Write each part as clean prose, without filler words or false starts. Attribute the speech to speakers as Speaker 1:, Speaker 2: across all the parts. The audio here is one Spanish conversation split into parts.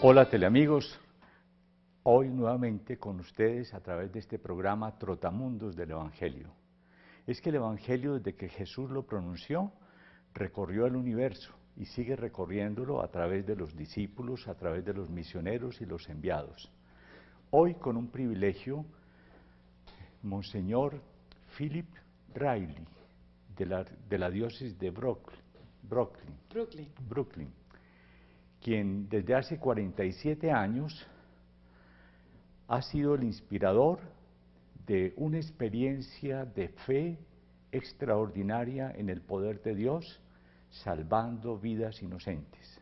Speaker 1: Hola teleamigos, hoy nuevamente con ustedes a través de este programa Trotamundos del Evangelio. Es que el Evangelio desde que Jesús lo pronunció recorrió el universo y sigue recorriéndolo a través de los discípulos, a través de los misioneros y los enviados. Hoy con un privilegio, Monseñor Philip Riley de la diócesis de Brooklyn, quien desde hace 47 años ha sido el inspirador de una experiencia de fe extraordinaria en el poder de Dios, salvando vidas inocentes.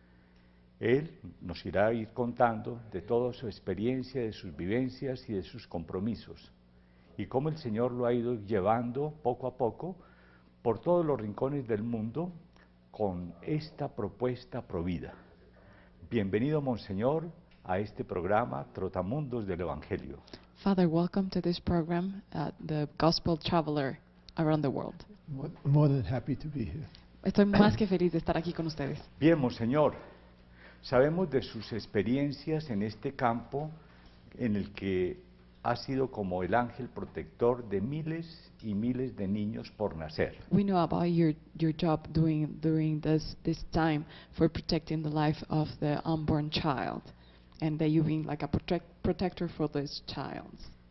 Speaker 1: Él nos irá a ir contando de toda su experiencia, de sus vivencias y de sus compromisos, y cómo el Señor lo ha ido llevando poco a poco por todos los rincones del mundo con esta propuesta provida. Bienvenido, Monseñor, a este programa Trotamundos del Evangelio.
Speaker 2: Father, welcome to this program, the Gospel Traveler Around the World.
Speaker 3: More than happy to be here.
Speaker 2: Estoy más que feliz de estar aquí con ustedes.
Speaker 1: Bien, Monseñor, sabemos de sus experiencias en este campo en el que ha sido como el ángel protector de miles y miles de niños por nacer.
Speaker 2: We know about your job during this time for protecting the life of the unborn child, and that you've been like a protector for this child.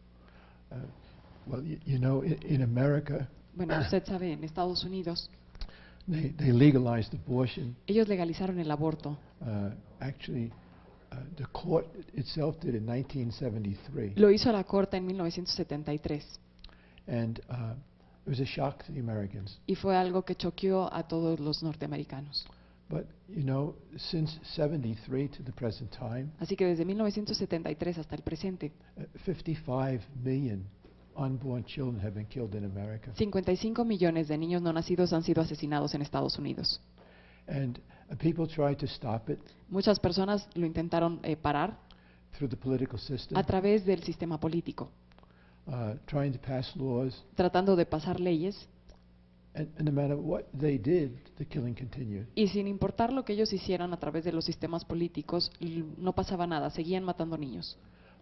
Speaker 3: Well, you know, in America,
Speaker 2: Bueno, usted sabe, en Estados Unidos,
Speaker 3: they legalized abortion.
Speaker 2: ellos legalizaron el aborto.
Speaker 3: Actually, the court itself did in 1973,
Speaker 2: Lo hizo la Corte en 1973,
Speaker 3: and it was a shock to the Americans.
Speaker 2: y fue algo que choqueó a todos los norteamericanos.
Speaker 3: But you know, since 73 to the present time,
Speaker 2: Así que desde 1973 hasta el presente,
Speaker 3: 55 million unborn children have been killed in America.
Speaker 2: 55 millones de niños no nacidos han sido asesinados en Estados Unidos.
Speaker 3: And people tried to stop it
Speaker 2: Muchas personas lo intentaron parar
Speaker 3: through the political system,
Speaker 2: a través del sistema político,
Speaker 3: trying to pass laws,
Speaker 2: tratando de pasar leyes,
Speaker 3: and no matter what they did, the killing continued.
Speaker 2: y sin importar lo que ellos hicieran a través de los sistemas políticos, no pasaba nada, seguían matando niños.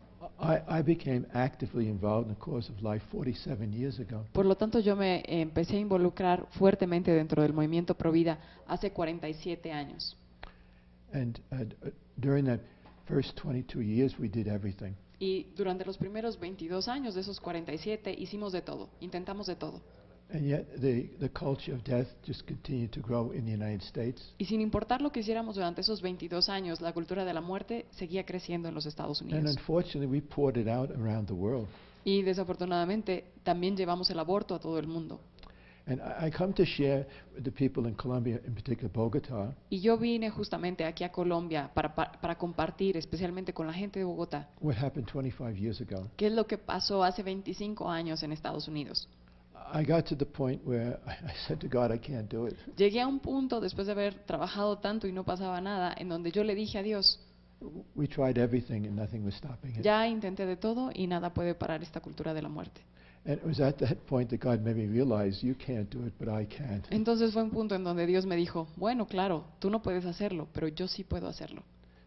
Speaker 3: I became actively involved in the cause of life 47 years ago.
Speaker 2: Por lo tanto, yo me empecé a involucrar fuertemente dentro del movimiento Provida hace 47 años.
Speaker 3: And during that first 22 years, we did everything.
Speaker 2: Y durante los primeros 22 años de esos 47 hicimos de todo, intentamos de todo.
Speaker 3: And yet the culture of death just continued to grow in the United States.
Speaker 2: Y sin importar lo que hiciéramos durante esos 22 años, la cultura de la muerte seguía creciendo en los Estados
Speaker 3: And
Speaker 2: Unidos.
Speaker 3: unfortunately, we poured it out around the world.
Speaker 2: Y desafortunadamente también llevamos el aborto a todo el mundo.
Speaker 3: And I come to share with the people in Colombia, in particular Bogota,
Speaker 2: Y yo vine justamente aquí a Colombia para compartir, especialmente con la gente de Bogotá,
Speaker 3: what happened 25 years ago.
Speaker 2: qué es lo que pasó hace 25 años en Estados Unidos.
Speaker 3: I got to the point where I said to God, I can't do it.
Speaker 2: Llegué a un punto, después de haber trabajado tanto y no pasaba nada, en donde yo le dije a Dios,
Speaker 3: We tried everything and nothing was stopping it.
Speaker 2: ya intenté de todo y nada puede parar esta cultura de la muerte.
Speaker 3: And it was at that point that God made me realize, you can't do it, but I can.
Speaker 2: Entonces fue un punto en donde Dios me dijo, bueno, claro, tú no puedes hacerlo, pero yo sí puedo hacerlo.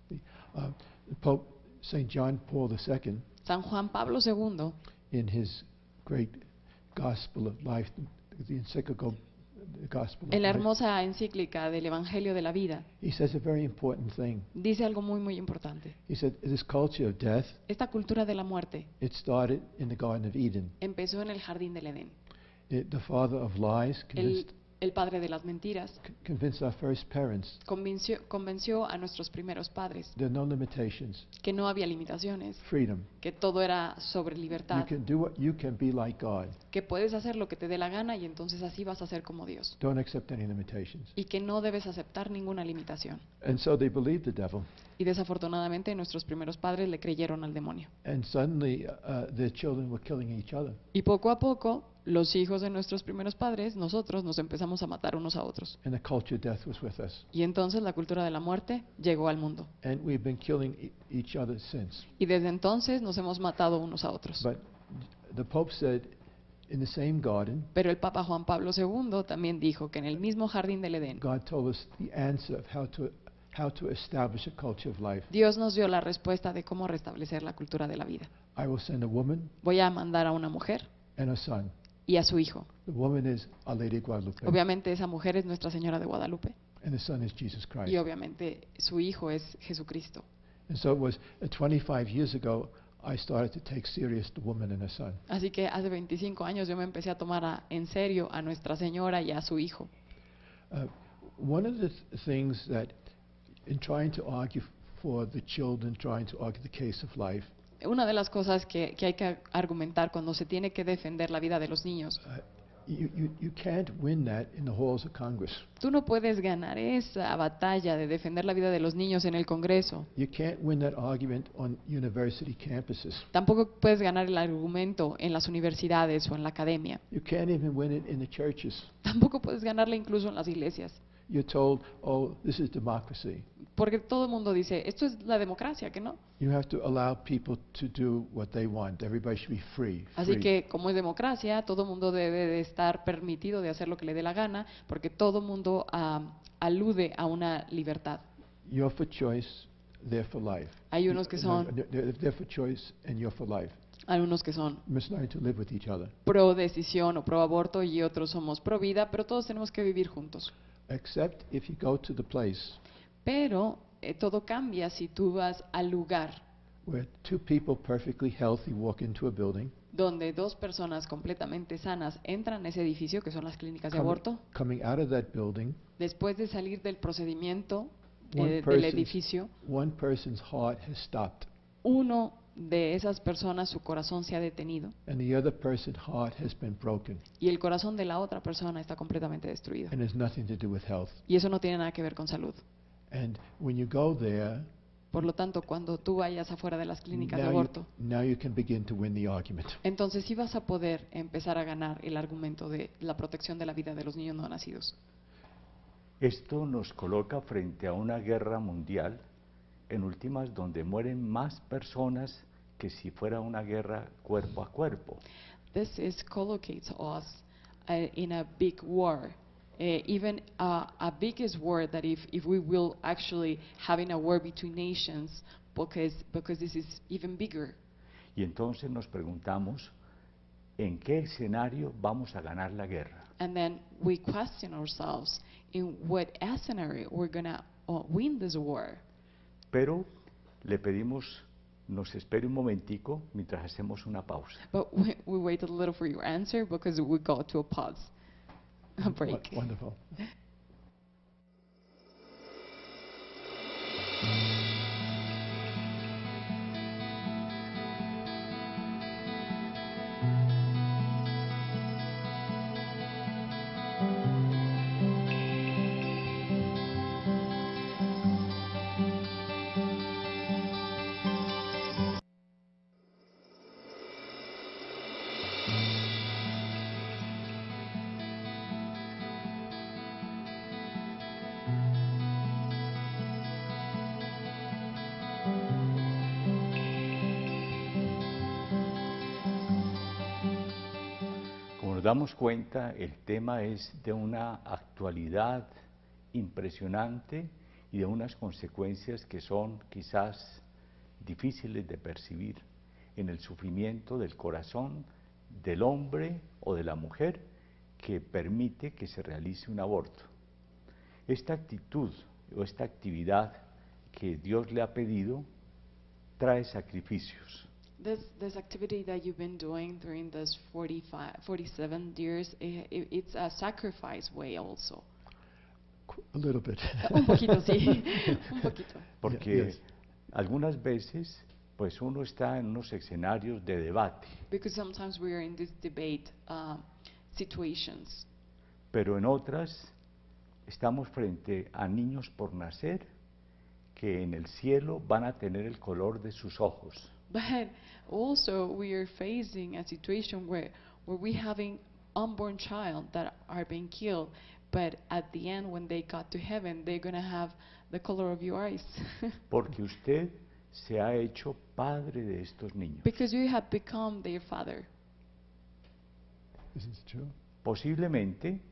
Speaker 3: Pope St. John Paul II,
Speaker 2: San Juan Pablo II,
Speaker 3: in his great Gospel of Life, the encyclical Gospel of
Speaker 2: en la
Speaker 3: Life,
Speaker 2: hermosa encíclica del Evangelio de la Vida,
Speaker 3: he says a very important thing.
Speaker 2: dice algo muy, muy importante.
Speaker 3: He said, this culture of death,
Speaker 2: Esta cultura de la muerte
Speaker 3: it started in the Garden of Eden.
Speaker 2: empezó en el jardín del Edén.
Speaker 3: The father of lies
Speaker 2: El padre de las mentiras
Speaker 3: convinced our first parents
Speaker 2: convenció a nuestros primeros padres
Speaker 3: there are no limitations,
Speaker 2: que no había limitaciones,
Speaker 3: freedom.
Speaker 2: que todo era sobre
Speaker 3: You
Speaker 2: libertad,
Speaker 3: can do what you can be like God.
Speaker 2: que puedes hacer lo que te dé la gana y entonces así vas a ser como Dios,
Speaker 3: Don't accept any limitations.
Speaker 2: y que no debes aceptar ninguna limitación.
Speaker 3: And so they believed the devil.
Speaker 2: Y desafortunadamente nuestros primeros padres le creyeron al demonio.
Speaker 3: And suddenly their children were killing each other.
Speaker 2: Y poco a poco, los hijos de nuestros primeros padres, nosotros nos empezamos a matar unos a otros.
Speaker 3: And the culture of death was with us.
Speaker 2: Y entonces la cultura de la muerte llegó al mundo.
Speaker 3: And we've been killing each other since.
Speaker 2: Y desde entonces nos hemos matado unos a otros.
Speaker 3: But the Pope said, in the same garden,
Speaker 2: Pero el Papa Juan Pablo II también dijo que en el mismo jardín del Edén,
Speaker 3: God told us the answer of how to establish a culture of life.
Speaker 2: Dios nos dio la respuesta de cómo restablecer la cultura de la vida.
Speaker 3: I will send a woman
Speaker 2: Voy a mandar a una mujer
Speaker 3: and a son.
Speaker 2: y a su hijo.
Speaker 3: The woman is Our Lady of Guadalupe,
Speaker 2: Obviamente esa mujer es Nuestra Señora de Guadalupe
Speaker 3: and the son is Jesus
Speaker 2: y
Speaker 3: Christ.
Speaker 2: obviamente su hijo es Jesucristo.
Speaker 3: And so it was 25 years ago, I started to take serious the woman and her son.
Speaker 2: Así que hace 25 años yo me empecé a tomar en serio a Nuestra Señora y a su hijo.
Speaker 3: One of the things that, in trying to argue for the children, trying to argue the case of life,
Speaker 2: Una de las cosas que hay que argumentar cuando se tiene que defender la vida de los niños,
Speaker 3: you can't win that in the halls of Congress.
Speaker 2: tú no puedes ganar esa batalla de defender la vida de los niños en el Congreso.
Speaker 3: You can't win that argument on university campuses.
Speaker 2: Tampoco puedes ganar el argumento en las universidades o en la academia.
Speaker 3: You can't even win it in the churches.
Speaker 2: Tampoco puedes ganarla incluso en las iglesias.
Speaker 3: You're told, oh, this is democracy.
Speaker 2: Porque todo el mundo dice, esto es la democracia, ¿que no?
Speaker 3: You have to allow people to do what they want. Everybody should be free.
Speaker 2: Así
Speaker 3: free.
Speaker 2: que como es democracia, todo el mundo debe de estar permitido de hacer lo que le dé la gana, porque todo el mundo alude a una libertad.
Speaker 3: You're for choice, they're for life.
Speaker 2: Hay unos que son,
Speaker 3: They're for choice and you're for life.
Speaker 2: hay unos que son
Speaker 3: You must learn to live with each other.
Speaker 2: pro decisión o pro aborto y otros somos pro vida, pero todos tenemos que vivir juntos.
Speaker 3: Except if you go to the place
Speaker 2: Pero todo cambia si tú vas al lugar
Speaker 3: where two people perfectly healthy walk into a building,
Speaker 2: donde dos personas completamente sanas entran a ese edificio, que son las clínicas de
Speaker 3: coming,
Speaker 2: aborto,
Speaker 3: coming out of that building,
Speaker 2: después de salir del procedimiento
Speaker 3: one
Speaker 2: del edificio,
Speaker 3: person's heart has stopped,
Speaker 2: uno de esas personas su corazón se ha detenido
Speaker 3: and the other person's heart has been broken,
Speaker 2: y el corazón de la otra persona está completamente destruido.
Speaker 3: and has nothing to do with health.
Speaker 2: Y eso no tiene nada que ver con salud.
Speaker 3: And when you go there,
Speaker 2: Por lo tanto, cuando tú vayas afuera de las clínicas de
Speaker 3: now
Speaker 2: aborto,
Speaker 3: now you can begin to win the argument.
Speaker 2: entonces sí vas a poder empezar a ganar el argumento de la protección de la vida de los niños no nacidos.
Speaker 1: Esto nos coloca frente a una guerra mundial, en últimas, donde mueren más personas que si fuera una guerra cuerpo a cuerpo.
Speaker 2: This is collocates us in a big war, even a biggest war that if we will actually having a war between nations, because this is even bigger.
Speaker 1: Y entonces nos preguntamos, ¿en qué escenario vamos a ganar la guerra?
Speaker 2: And then we question ourselves in what scenario we're gonna win this war.
Speaker 1: Pero le pedimos nos espere un momentico mientras hacemos una pausa.
Speaker 2: But we wait a little for your answer because we go to a pause, a break.
Speaker 3: Wonderful.
Speaker 1: Como nos damos cuenta, el tema es de una actualidad impresionante y de unas consecuencias que son quizás difíciles de percibir en el sufrimiento del corazón del hombre o de la mujer que permite que se realice un aborto. Esta actitud o esta actividad que Dios le ha pedido trae sacrificios.
Speaker 2: This activity that you've been doing during this 47 years, it's a sacrifice way also.
Speaker 3: A little bit.
Speaker 2: Un poquito, sí, un poquito.
Speaker 1: Porque
Speaker 3: Yes.
Speaker 1: algunas veces pues uno está en unos escenarios de debate,
Speaker 2: Because sometimes we are in this debate situations,
Speaker 1: pero en otras estamos frente a niños por nacer que en el cielo van a tener el color de sus ojos.
Speaker 2: but also we are facing a situation where we having unborn child that are being killed, but at the end when they got to heaven, they're going to have the color of your eyes.
Speaker 1: Porque usted se ha hecho padre de estos niños.
Speaker 2: Because you have become their father.
Speaker 3: This is true.
Speaker 1: Posiblemente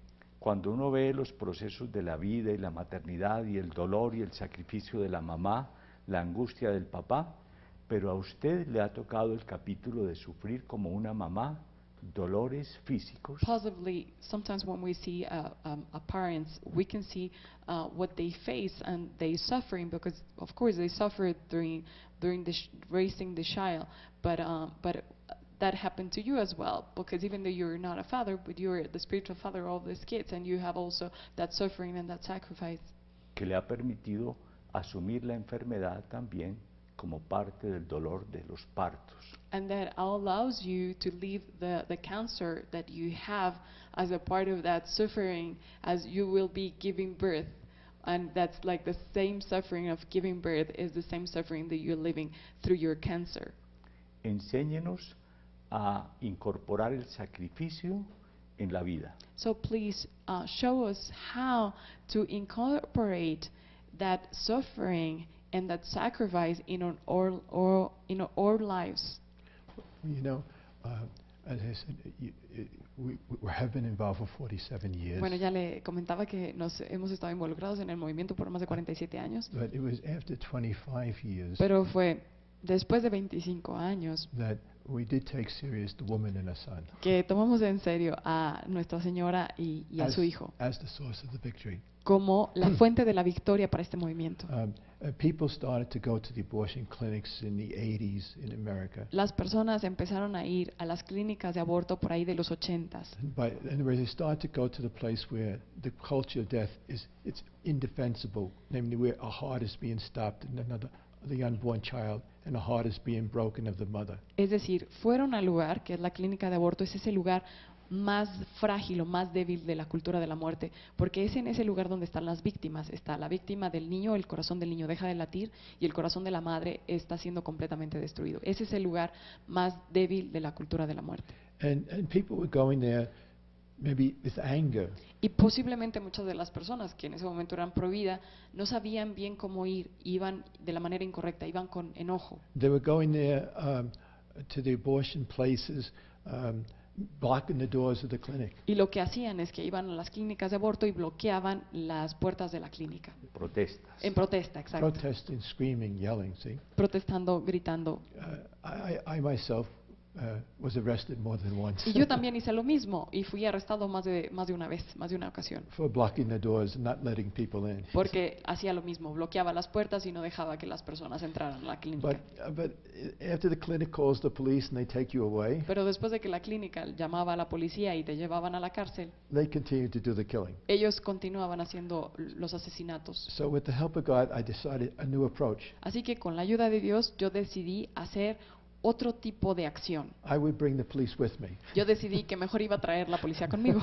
Speaker 1: cuando uno ve los procesos de la vida y la maternidad y el dolor y el sacrificio de la mamá, la angustia del papá, pero a usted le ha tocado el capítulo de sufrir como una mamá, dolores físicos,
Speaker 2: Possibly, sometimes when we see parents, we can see what they face and they suffering because, of course, they suffer during raising the child. But that happened to you as well, because even though you're not a father, but you're the spiritual father of these kids, and you have also that suffering and that sacrifice.
Speaker 1: que le ha permitido asumir la enfermedad también como parte del dolor de los partos.
Speaker 2: And that allows you to leave the cancer that you have as a part of that suffering as you will be giving birth. And that's like the same suffering of giving birth is the same suffering that you're living through your cancer.
Speaker 1: Enséñenos a incorporar el sacrificio en la vida.
Speaker 2: So please show us how to incorporate that suffering and that sacrifice in our lives.
Speaker 3: You know, as I said, we have been involved for 47 years.
Speaker 2: Bueno, ya le comentaba que nos hemos estado involucrados en el movimiento por más de 47 años,
Speaker 3: But it was after 25 years
Speaker 2: pero fue después de 25 años
Speaker 3: that we did take serious the woman and her son
Speaker 2: que tomamos en serio a Nuestra Señora y a su hijo
Speaker 3: as the source of the victory.
Speaker 2: como la fuente de la victoria para este movimiento.
Speaker 3: People started to go to the abortion clinics in the 80s in America.
Speaker 2: Las personas empezaron a ir a las clínicas de aborto por ahí de los 80s.
Speaker 3: And they start to go to the place where the culture of death it's indefensible, namely where a heart is being stopped and the unborn child, and a heart is being broken of the mother.
Speaker 2: Es decir, fueron al lugar que es la clínica de aborto, es ese lugar más frágil o más débil de la cultura de la muerte, porque es en ese lugar donde están las víctimas. Está la víctima del niño, el corazón del niño deja de latir y el corazón de la madre está siendo completamente destruido. Ese es el lugar más débil de la cultura de la muerte.
Speaker 3: And people were going there maybe with anger.
Speaker 2: Y posiblemente muchas de las personas que en ese momento eran pro vida no sabían bien cómo ir, iban de la manera incorrecta, iban con enojo.
Speaker 3: They were going there to the abortion places, blocking the doors of the clinic.
Speaker 2: Y lo que hacían es que iban a las clínicas de aborto y bloqueaban las puertas de la clínica.
Speaker 1: Protestas.
Speaker 2: En protesta, exacto.
Speaker 3: Protesting, screaming, yelling, see?
Speaker 2: Protestando, gritando.
Speaker 3: I myself was arrested more than once
Speaker 2: Y yo también hice lo mismo y fui arrestado más de una vez, más de una ocasión.
Speaker 3: for blocking the doors and not letting people in.
Speaker 2: Porque hacía lo mismo, bloqueaba las puertas y no dejaba que las personas entraran a la clínica.
Speaker 3: But after the clinic calls the police and they take you away,
Speaker 2: Pero después de que la clínica llamaba a la policía y te llevaban a la cárcel,
Speaker 3: they continue to do the killing.
Speaker 2: ellos continuaban haciendo los asesinatos.
Speaker 3: So with the help of God, I decided a new approach.
Speaker 2: Así que con la ayuda de Dios yo decidí hacer otro tipo de acción.
Speaker 3: I would bring the police with me.
Speaker 2: Yo decidí que mejor iba a traer la policía conmigo.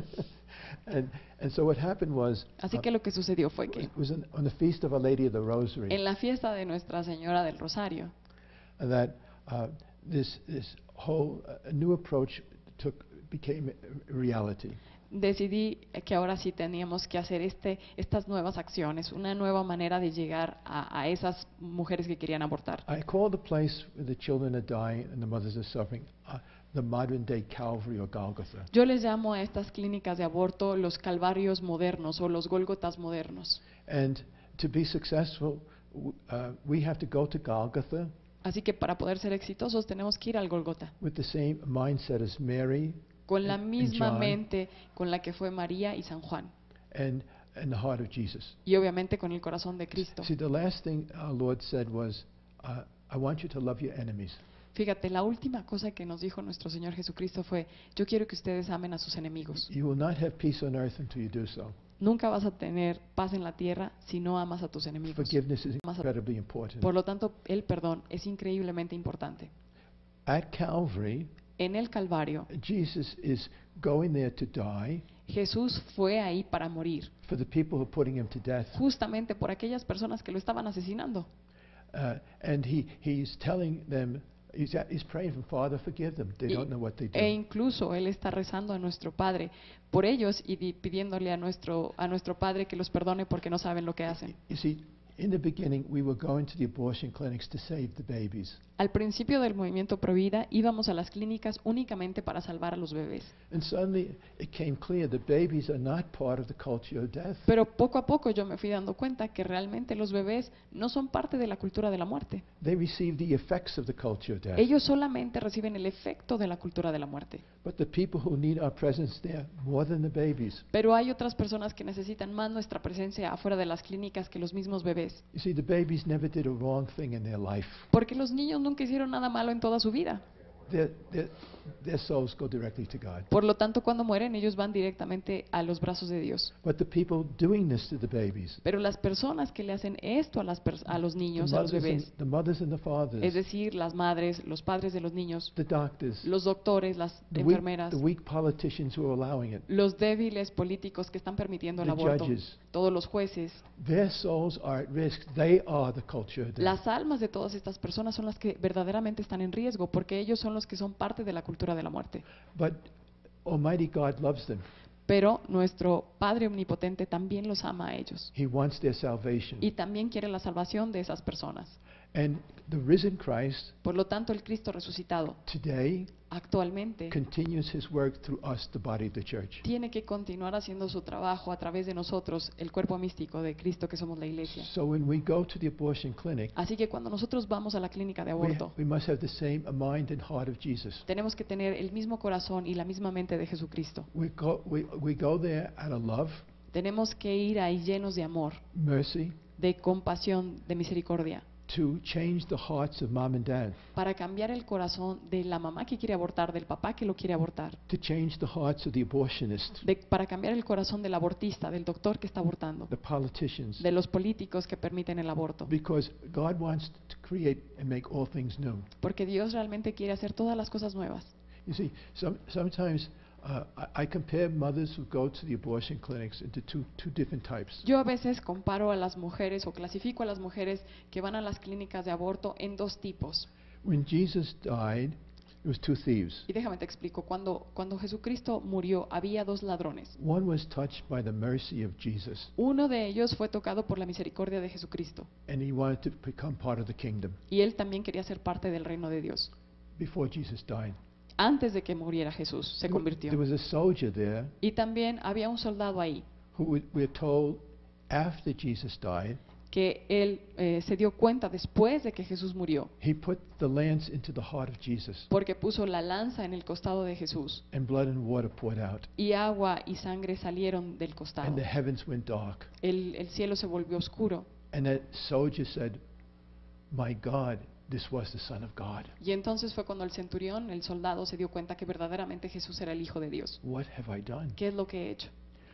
Speaker 3: And so what happened was,
Speaker 2: Así que lo que sucedió fue que
Speaker 3: it was on the feast of Our Lady of the Rosary
Speaker 2: en la fiesta de Nuestra Señora del Rosario,
Speaker 3: that this whole new approach became a reality.
Speaker 2: decidí que ahora sí teníamos que hacer estas nuevas acciones, una nueva manera de llegar a esas mujeres que querían abortar.
Speaker 3: I call the place where the children are dying and the mothers are suffering the modern day Calvary or Golgotha.
Speaker 2: Yo les llamo a estas clínicas de aborto los calvarios modernos o los Gólgotas modernos.
Speaker 3: And to be successful, we have to go to Golgotha
Speaker 2: Así que para poder ser exitosos tenemos que ir al Gólgota
Speaker 3: with the same mindset as Mary
Speaker 2: con la
Speaker 3: and
Speaker 2: misma
Speaker 3: John
Speaker 2: mente con la que fue María y San Juan
Speaker 3: and the heart of Jesus.
Speaker 2: y obviamente con el corazón de Cristo.
Speaker 3: See, the last thing our Lord said was, I want you to love your enemies.
Speaker 2: Fíjate, la última cosa que nos dijo nuestro Señor Jesucristo fue: yo quiero que ustedes amen a sus enemigos.
Speaker 3: You will not have peace on earth until you do so.
Speaker 2: Nunca vas a tener paz en la tierra si no amas a tus enemigos.
Speaker 3: Forgiveness is
Speaker 2: Más-
Speaker 3: incredibly important.
Speaker 2: Por lo tanto, el perdón es increíblemente importante.
Speaker 3: At Calvary,
Speaker 2: En el Calvario,
Speaker 3: Jesus is going there to die
Speaker 2: Jesús fue ahí para morir,
Speaker 3: for the people who are putting him to death.
Speaker 2: justamente por aquellas personas que lo estaban asesinando.
Speaker 3: And he's telling them, he's praying for Father, forgive them. They don't know what they do.
Speaker 2: E incluso Él está rezando a nuestro Padre por ellos y pidiéndole a nuestro Padre que los perdone porque no saben lo que hacen.
Speaker 3: You see, In the beginning, we were going to the abortion clinics to save the babies.
Speaker 2: Al principio del movimiento Provida íbamos a las clínicas únicamente para salvar a los bebés.
Speaker 3: And suddenly it came clear that babies are not part of the culture of death.
Speaker 2: Pero poco a poco yo me fui dando cuenta que realmente los bebés no son parte de la cultura de la muerte.
Speaker 3: They receive the effects of the culture of death.
Speaker 2: Ellos solamente reciben el efecto de la cultura de la muerte.
Speaker 3: But the people who need our presence there more than the babies.
Speaker 2: Pero hay otras personas que necesitan más nuestra presencia afuera de las clínicas que los mismos bebés.
Speaker 3: You see, the babies never did a wrong thing in their life.
Speaker 2: Porque los niños nunca hicieron nada malo en toda su vida.
Speaker 3: Their souls go directly to God.
Speaker 2: Por lo tanto, cuando mueren, ellos van directamente a los brazos de Dios.
Speaker 3: But the people doing this to the babies,
Speaker 2: Pero las personas que le hacen esto a los niños, a los bebés,
Speaker 3: the mothers and the
Speaker 2: es
Speaker 3: fathers,
Speaker 2: decir, las madres, los padres de los niños,
Speaker 3: the doctors,
Speaker 2: los doctores, las
Speaker 3: the
Speaker 2: enfermeras,
Speaker 3: weak politicians who are allowing it,
Speaker 2: los débiles políticos que están permitiendo el
Speaker 3: the
Speaker 2: aborto,
Speaker 3: judges,
Speaker 2: todos los jueces,
Speaker 3: their souls are at risk. They are the culture of death.
Speaker 2: las almas de todas estas personas son las que verdaderamente están en riesgo, porque ellos son los que son parte de la cultura de la muerte.
Speaker 3: But Almighty God loves them.
Speaker 2: Pero nuestro Padre Omnipotente también los ama a ellos
Speaker 3: He wants their salvation.
Speaker 2: y también quiere la salvación de esas personas.
Speaker 3: And the risen Christ
Speaker 2: Por lo tanto, el Cristo resucitado
Speaker 3: today
Speaker 2: actualmente
Speaker 3: continues his work through us, the body of the church.
Speaker 2: tiene que continuar haciendo su trabajo a través de nosotros, el cuerpo místico de Cristo que somos la iglesia.
Speaker 3: So when we go to the abortion clinic,
Speaker 2: Así que cuando nosotros vamos a la clínica de aborto,
Speaker 3: we must have the same mind and heart of Jesus.
Speaker 2: tenemos que tener el mismo corazón y la misma mente de Jesucristo.
Speaker 3: We go there out of love,
Speaker 2: Tenemos que ir ahí llenos de amor,
Speaker 3: mercy,
Speaker 2: de compasión, de misericordia,
Speaker 3: to change the hearts of mom and dad,
Speaker 2: para cambiar el corazón de la mamá que quiere abortar, del papá que lo quiere abortar,
Speaker 3: to change the hearts of the abortionist,
Speaker 2: para cambiar el corazón del abortista, del doctor que está abortando,
Speaker 3: the politicians,
Speaker 2: de los políticos que permiten el aborto.
Speaker 3: because God wants to create and make all things new.
Speaker 2: Porque Dios realmente quiere hacer todas las cosas nuevas.
Speaker 3: You see, sometimes I compare mothers who go to the abortion clinics into two different types.
Speaker 2: Yo a veces comparo a las mujeres o clasifico a las mujeres que van a las clínicas de aborto en dos tipos.
Speaker 3: When Jesus died, it was two thieves.
Speaker 2: Y déjame te explico, cuando Jesucristo murió había dos ladrones.
Speaker 3: One was touched by the mercy of Jesus,
Speaker 2: Uno de ellos fue tocado por la misericordia de Jesucristo
Speaker 3: and he wanted to become part of the kingdom
Speaker 2: y él también quería ser parte del reino de Dios.
Speaker 3: before Jesus died.
Speaker 2: Antes de que muriera Jesús, se convirtió.
Speaker 3: There was a soldier there
Speaker 2: Y también había un soldado ahí
Speaker 3: who we're told after Jesus died,
Speaker 2: que él se dio cuenta después de que Jesús murió,
Speaker 3: he put the lance into the heart of Jesus,
Speaker 2: porque puso la lanza en el costado de Jesús
Speaker 3: and blood and water poured out,
Speaker 2: y agua y sangre salieron del costado.
Speaker 3: and the heavens went dark.
Speaker 2: El cielo se volvió oscuro
Speaker 3: And that soldier said, "My God, this was the Son of God.
Speaker 2: y entonces fue cuando el centurión, el soldado, se dio cuenta que verdaderamente Jesús era el Hijo de Dios.
Speaker 3: What have I done?"
Speaker 2: ¿Qué es lo que he hecho?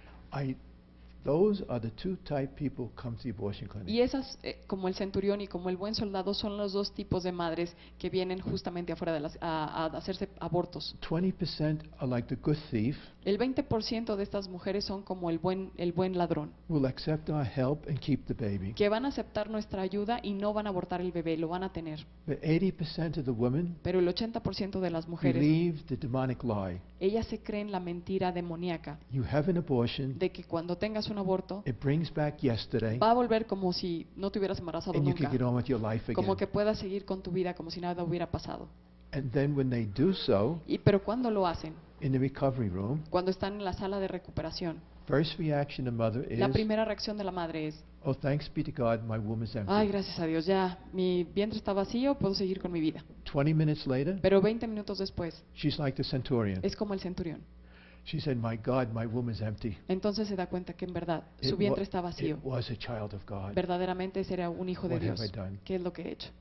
Speaker 3: Those are the two type people come to the abortion clinic.
Speaker 2: Y esas, como el centurión y como el buen soldado, son los dos tipos de madres que vienen justamente afuera de a hacerse abortos.
Speaker 3: 20% are like the good thief,
Speaker 2: El 20% de estas mujeres son como el buen ladrón,
Speaker 3: will accept our help and keep the baby.
Speaker 2: que van a aceptar nuestra ayuda y no van a abortar el bebé, lo van a tener.
Speaker 3: But 80% of the women
Speaker 2: Pero el 80% de las mujeres,
Speaker 3: believe the demonic lie.
Speaker 2: ellas se creen la mentira demoníaca
Speaker 3: You have an abortion,
Speaker 2: de que cuando tengas un aborto
Speaker 3: it brings back yesterday,
Speaker 2: va a volver como si no te hubieras embarazado
Speaker 3: and you
Speaker 2: nunca,
Speaker 3: can get on with your life
Speaker 2: como
Speaker 3: again.
Speaker 2: que puedas seguir con tu vida como si nada hubiera pasado.
Speaker 3: And then when they do so,
Speaker 2: Pero cuando lo hacen,
Speaker 3: in the recovery room,
Speaker 2: cuando están en la sala de recuperación,
Speaker 3: first reaction of mother
Speaker 2: la
Speaker 3: is,
Speaker 2: primera reacción de la madre es:
Speaker 3: "Oh, thanks be to God, my womb is
Speaker 2: ay,
Speaker 3: empty."
Speaker 2: gracias a Dios, ya, mi vientre está vacío, puedo seguir con mi vida.
Speaker 3: 20 minutes later,
Speaker 2: Pero 20 minutos después,
Speaker 3: she's like the centurion.
Speaker 2: es como el centurión.
Speaker 3: She said, "My God, my womb is empty."
Speaker 2: Entonces se da cuenta que en verdad
Speaker 3: It
Speaker 2: su
Speaker 3: wa-
Speaker 2: vientre está vacío.
Speaker 3: It was a child of God.
Speaker 2: Verdaderamente ese era un hijo de
Speaker 3: What have
Speaker 2: Dios.
Speaker 3: I done?
Speaker 2: ¿Qué es lo que he hecho?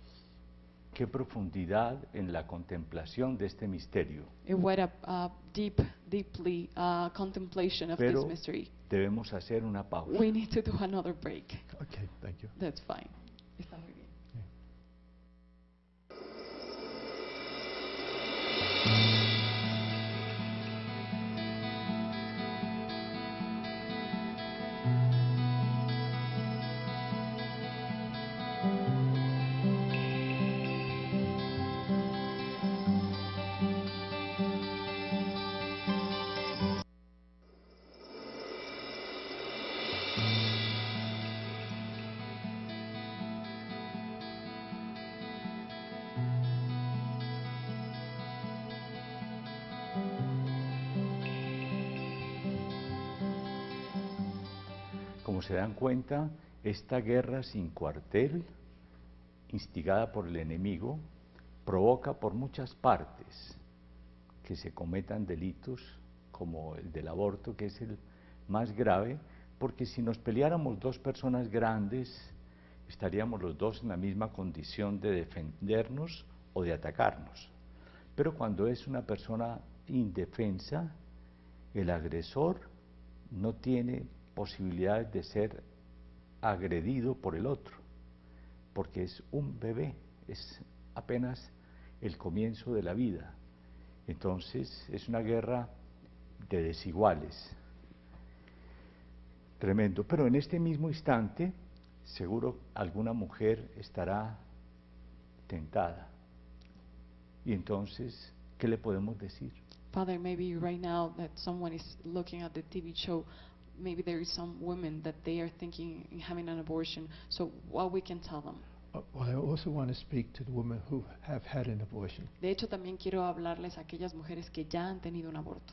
Speaker 1: Qué profundidad en la contemplación de este misterio.
Speaker 2: What a deeply contemplation of this
Speaker 1: Pero
Speaker 2: mystery.
Speaker 1: debemos hacer una pausa.
Speaker 2: We need to do another break.
Speaker 3: Okay, thank you.
Speaker 2: That's fine. Está muy bien.
Speaker 1: Como se dan cuenta, esta guerra sin cuartel, instigada por el enemigo, provoca por muchas partes que se cometan delitos como el del aborto, que es el más grave, porque si nos peleáramos dos personas grandes, estaríamos los dos en la misma condición de defendernos o de atacarnos. Pero cuando es una persona indefensa, el agresor no tiene posibilidades de ser agredido por el otro, porque es un bebé, es apenas el comienzo de la vida. Entonces es una guerra de desiguales. Tremendo. Pero en este mismo instante, seguro alguna mujer estará tentada. Y entonces, ¿qué le podemos decir?
Speaker 2: Father, maybe right now that someone is looking at the TV show, maybe there is some women that they are thinking in having an abortion. So what we can tell them?
Speaker 3: Well, I also want to speak to the women who have had an abortion.
Speaker 2: De hecho, también quiero hablarles a aquellas mujeres que ya han tenido un aborto.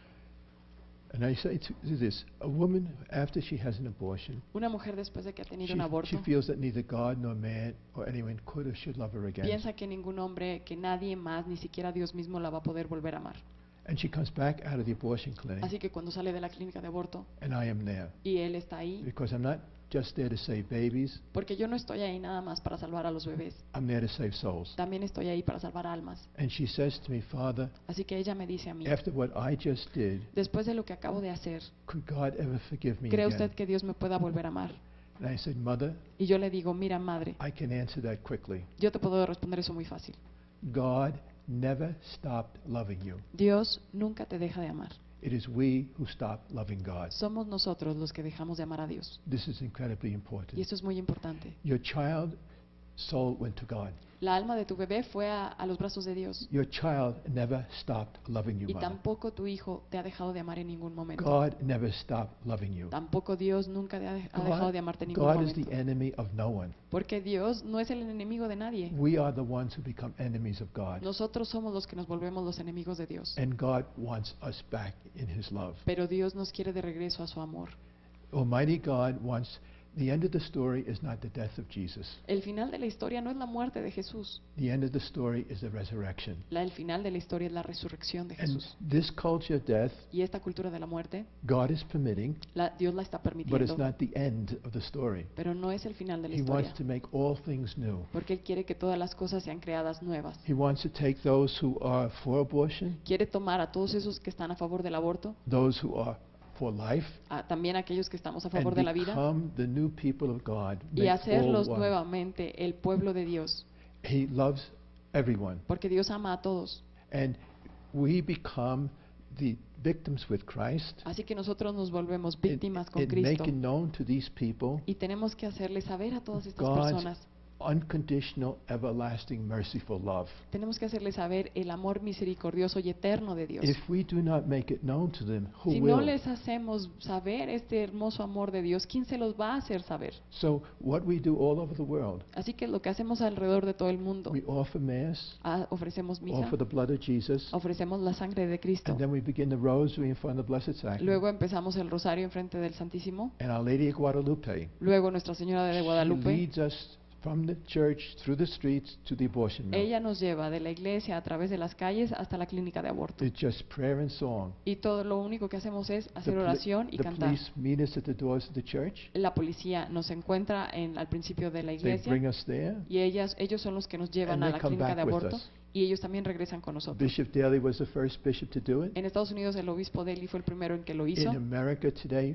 Speaker 3: And I say to this, a woman, after she has an abortion,
Speaker 2: Una mujer después de que ha tenido
Speaker 3: she,
Speaker 2: un aborto,
Speaker 3: she feels that neither God nor man or anyone could or should love her again.
Speaker 2: piensa que ningún hombre, que nadie más, ni siquiera Dios mismo la va a poder volver a amar.
Speaker 3: And she comes back out of the abortion clinic,
Speaker 2: Así que cuando sale de la clínica de aborto
Speaker 3: and I am there.
Speaker 2: y él está ahí,
Speaker 3: Because I'm not just there to save babies,
Speaker 2: porque yo no estoy ahí nada más para salvar a los bebés,
Speaker 3: I'm there to save souls.
Speaker 2: también estoy ahí para salvar almas.
Speaker 3: And she says to me, Father,
Speaker 2: Así que ella me dice a mí,
Speaker 3: after what I just did,
Speaker 2: después de lo que acabo de hacer,
Speaker 3: could God ever forgive me
Speaker 2: ¿cree
Speaker 3: again?
Speaker 2: usted que Dios me pueda volver a amar?
Speaker 3: And I said, Mother,
Speaker 2: Y yo le digo, mira madre,
Speaker 3: I can answer that quickly.
Speaker 2: yo te puedo responder eso muy fácil.
Speaker 3: God never stopped loving you.
Speaker 2: Dios nunca te deja de amar.
Speaker 3: It is we who stop loving God.
Speaker 2: Somos nosotros los que dejamos de amar a Dios.
Speaker 3: This is incredibly
Speaker 2: Y
Speaker 3: important.
Speaker 2: esto es muy importante.
Speaker 3: Your child soul went to God.
Speaker 2: La alma de tu bebé fue a los brazos de Dios.
Speaker 3: Your child never stopped loving you,
Speaker 2: Y
Speaker 3: mother.
Speaker 2: tampoco tu hijo te ha dejado de amar en ningún momento.
Speaker 3: God never stopped loving you.
Speaker 2: Tampoco Dios nunca ha dejado de amarte en ningún
Speaker 3: God is
Speaker 2: momento.
Speaker 3: the enemy of no one.
Speaker 2: Porque Dios no es el enemigo de nadie.
Speaker 3: We are the ones who become enemies of God.
Speaker 2: Nosotros somos los que nos volvemos los enemigos de Dios.
Speaker 3: And God wants us back in His love.
Speaker 2: Pero Dios nos quiere de regreso a su amor.
Speaker 3: Almighty God wants, the end of the story is not the death of Jesus.
Speaker 2: El final de la historia no es la muerte de Jesús.
Speaker 3: The end of the story is the resurrection.
Speaker 2: El final de la historia es la resurrección de
Speaker 3: And
Speaker 2: Jesús.
Speaker 3: this culture of death,
Speaker 2: Y esta cultura de la muerte,
Speaker 3: God is permitting,
Speaker 2: Dios la está
Speaker 3: but it's
Speaker 2: permitiendo.
Speaker 3: not the end of the story.
Speaker 2: Pero no es el final de la
Speaker 3: He wants
Speaker 2: historia.
Speaker 3: to make all things new.
Speaker 2: Porque Él quiere que todas las cosas sean creadas nuevas.
Speaker 3: He wants to take those who are for abortion,
Speaker 2: Quiere tomar a todos esos que están a favor del aborto,
Speaker 3: those who are for life,
Speaker 2: también a aquellos que estamos a
Speaker 3: and
Speaker 2: favor de la vida,
Speaker 3: become the new people of God.
Speaker 2: y
Speaker 3: Make all
Speaker 2: hacerlos
Speaker 3: one.
Speaker 2: nuevamente el pueblo de Dios.
Speaker 3: He loves everyone.
Speaker 2: Porque Dios ama a todos.
Speaker 3: And we become the victims with Christ
Speaker 2: Así que nosotros nos volvemos
Speaker 3: in,
Speaker 2: víctimas con
Speaker 3: in
Speaker 2: Cristo.
Speaker 3: making known to these people
Speaker 2: Y tenemos que hacerle saber a todas estas
Speaker 3: God's
Speaker 2: personas,
Speaker 3: unconditional, everlasting, merciful love.
Speaker 2: tenemos que hacerle saber el amor misericordioso y eterno de Dios.
Speaker 3: If we do not make it known to them, who
Speaker 2: Si
Speaker 3: will?
Speaker 2: no les hacemos saber este hermoso amor de Dios, ¿quién se los va a hacer saber?
Speaker 3: So what we do all over the world,
Speaker 2: Así que lo que hacemos alrededor de todo el mundo,
Speaker 3: we offer Mass,
Speaker 2: ofrecemos misa,
Speaker 3: offer the blood of Jesus,
Speaker 2: ofrecemos la sangre de Cristo,
Speaker 3: and then we begin the rosary in front of the Blessed Sacrament.
Speaker 2: luego empezamos el rosario en frente del Santísimo,
Speaker 3: And Our Lady of Guadalupe,
Speaker 2: luego Nuestra Señora de
Speaker 3: she
Speaker 2: Guadalupe,
Speaker 3: leads us from the church through the streets to the abortion mill.
Speaker 2: ella nos lleva de la iglesia a través de las calles hasta la clínica de aborto.
Speaker 3: It's just prayer and song.
Speaker 2: Y todo lo único que hacemos es
Speaker 3: The
Speaker 2: hacer
Speaker 3: poli-
Speaker 2: oración y
Speaker 3: the
Speaker 2: cantar.
Speaker 3: police meet us at the doors of the church.
Speaker 2: La policía nos encuentra al principio de la
Speaker 3: They
Speaker 2: iglesia
Speaker 3: bring us there.
Speaker 2: y ellos son los que nos llevan
Speaker 3: And
Speaker 2: a
Speaker 3: they
Speaker 2: la
Speaker 3: come
Speaker 2: clínica de
Speaker 3: back with
Speaker 2: aborto
Speaker 3: us.
Speaker 2: y ellos también regresan con nosotros.
Speaker 3: Bishop Daly was the first bishop to do it.
Speaker 2: En Estados Unidos el obispo Daly fue el primero en que lo hizo
Speaker 3: In America today,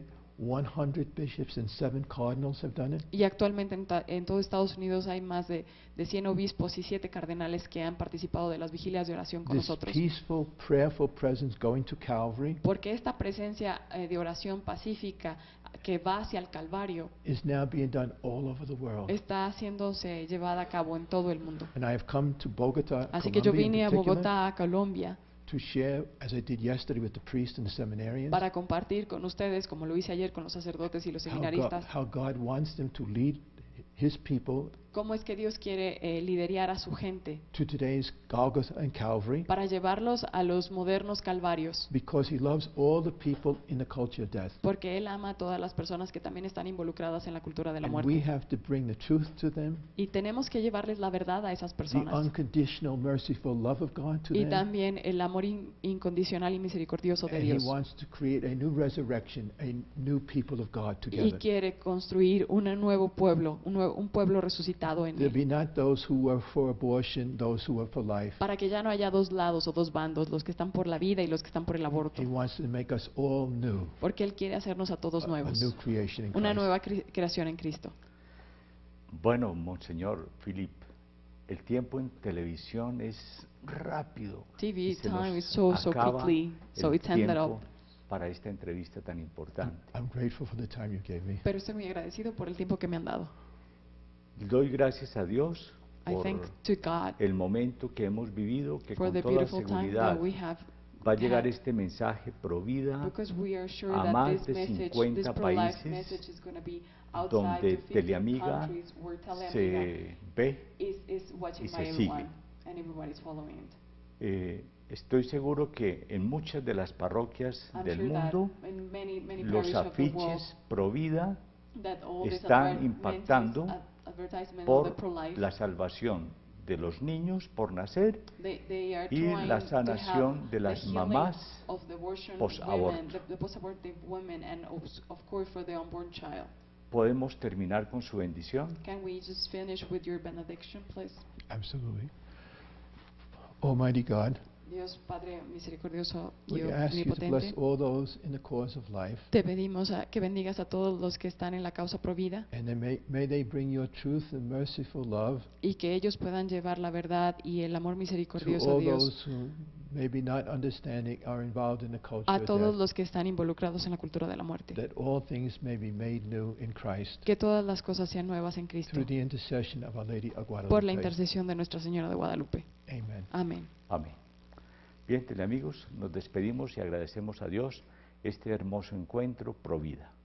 Speaker 3: 100 bishops and 7 cardinals have done it.
Speaker 2: y actualmente en todo Estados Unidos hay más de 100 obispos y 7 cardenales que han participado de las vigilias de oración con
Speaker 3: This
Speaker 2: nosotros.
Speaker 3: peaceful, prayerful presence going to Calvary
Speaker 2: Porque esta presencia de oración pacífica que va hacia el Calvario
Speaker 3: is now being done all over the world.
Speaker 2: está haciéndose llevada a cabo en todo el mundo.
Speaker 3: And I have come to Bogota,
Speaker 2: Así que yo
Speaker 3: Colombia in
Speaker 2: vine a
Speaker 3: particular,
Speaker 2: Bogotá, a Colombia,
Speaker 3: to share, as I did yesterday with the priests and the seminarians,
Speaker 2: para compartir con ustedes, como lo hice ayer con los sacerdotes y los
Speaker 3: how
Speaker 2: seminaristas,
Speaker 3: God wants them to lead His people
Speaker 2: cómo es que Dios quiere liderar a su gente
Speaker 3: to today's Golgotha and Calvary,
Speaker 2: para llevarlos a los modernos calvarios,
Speaker 3: because He loves all the people in the culture of death.
Speaker 2: porque Él ama a todas las personas que también están involucradas en la cultura de la
Speaker 3: And we
Speaker 2: muerte.
Speaker 3: have to bring the truth to them,
Speaker 2: Y tenemos que llevarles la verdad a esas
Speaker 3: the
Speaker 2: personas.
Speaker 3: unconditional, merciful love of God to
Speaker 2: Y
Speaker 3: them.
Speaker 2: también el amor incondicional y misericordioso de
Speaker 3: And He
Speaker 2: Dios.
Speaker 3: wants to create a new resurrection, a new people of God
Speaker 2: Y
Speaker 3: together.
Speaker 2: quiere construir un nuevo pueblo, un pueblo resucitado en
Speaker 3: There
Speaker 2: Él.
Speaker 3: be not those who are for abortion, those who are for life.
Speaker 2: Para que ya no haya dos lados o dos bandos, los que están por la vida y los que están por el aborto.
Speaker 3: He wants to make us all new,
Speaker 2: Porque Él quiere hacernos a todos
Speaker 3: a
Speaker 2: nuevos.
Speaker 3: new creation in
Speaker 2: Una
Speaker 3: Christ.
Speaker 2: nueva creación en Cristo.
Speaker 1: Bueno, Monseñor Philip, el tiempo en televisión es rápido.
Speaker 2: TV
Speaker 1: y se
Speaker 2: time
Speaker 1: nos
Speaker 2: is so
Speaker 1: acaba
Speaker 2: quickly, so
Speaker 1: el
Speaker 2: it's ended
Speaker 1: tiempo
Speaker 2: up.
Speaker 1: para esta entrevista tan importante.
Speaker 3: I'm grateful for the time you gave me.
Speaker 2: Pero estoy muy agradecido por el tiempo que me han dado.
Speaker 1: Doy gracias a Dios
Speaker 2: I
Speaker 1: por
Speaker 2: thank to God
Speaker 1: el momento que hemos vivido, que
Speaker 2: for
Speaker 1: con
Speaker 2: the
Speaker 1: toda
Speaker 2: beautiful time
Speaker 1: seguridad
Speaker 2: that we have
Speaker 1: va a llegar
Speaker 2: had,
Speaker 1: este mensaje pro vida
Speaker 2: because we are sure
Speaker 1: a
Speaker 2: that
Speaker 1: más
Speaker 2: this
Speaker 1: de
Speaker 2: message,
Speaker 1: 50
Speaker 2: this pro-life
Speaker 1: países
Speaker 2: message is going to be outside
Speaker 1: donde
Speaker 2: to 50
Speaker 1: Teleamiga
Speaker 2: countries where Teleamiga
Speaker 1: se ve.
Speaker 2: is watching
Speaker 1: y se
Speaker 2: by
Speaker 1: sigue.
Speaker 2: everyone and everybody's following it.
Speaker 1: Estoy seguro que en muchas de las parroquias
Speaker 2: I'm
Speaker 1: del
Speaker 2: sure
Speaker 1: mundo
Speaker 2: that in many
Speaker 1: los
Speaker 2: parishes of the world,
Speaker 1: afiches pro vida
Speaker 2: that all these
Speaker 1: están impactando
Speaker 2: advertisements of the
Speaker 1: por
Speaker 2: pro-life,
Speaker 1: la salvación de los niños por nacer
Speaker 2: they are
Speaker 1: y
Speaker 2: trying
Speaker 1: la
Speaker 2: to
Speaker 1: sanación
Speaker 2: have
Speaker 1: de
Speaker 2: the
Speaker 1: las
Speaker 2: healing
Speaker 1: mamás
Speaker 2: of the abortion
Speaker 1: post-aborto.
Speaker 2: women, the post-abortive women, and of course for the unborn child.
Speaker 1: ¿Podemos terminar con su bendición?
Speaker 2: Can we just finish with your benediction, please?
Speaker 3: Absolutely. Almighty God,
Speaker 2: Dios Padre misericordioso y
Speaker 3: we ask you to bless
Speaker 2: omnipotente,
Speaker 3: all those in the cause of life,
Speaker 2: te pedimos que bendigas a todos los que están en la causa provida
Speaker 3: and then may they bring your truth and merciful love
Speaker 2: y que ellos puedan llevar la verdad y el amor
Speaker 3: to
Speaker 2: misericordioso
Speaker 3: all
Speaker 2: de Dios
Speaker 3: those who maybe not understanding are involved in the culture
Speaker 2: a
Speaker 3: of
Speaker 2: todos
Speaker 3: death,
Speaker 2: los que están involucrados en la cultura de la muerte.
Speaker 3: that all things may be made new in Christ
Speaker 2: Que todas las cosas sean nuevas en Cristo
Speaker 3: through the intercession of Our Lady of
Speaker 2: por la
Speaker 3: Guadalupe.
Speaker 2: intercesión de Nuestra Señora de Guadalupe.
Speaker 3: Amen.
Speaker 2: Amén.
Speaker 1: Amén. Bien, teleamigos, nos despedimos y agradecemos a Dios este hermoso encuentro pro vida.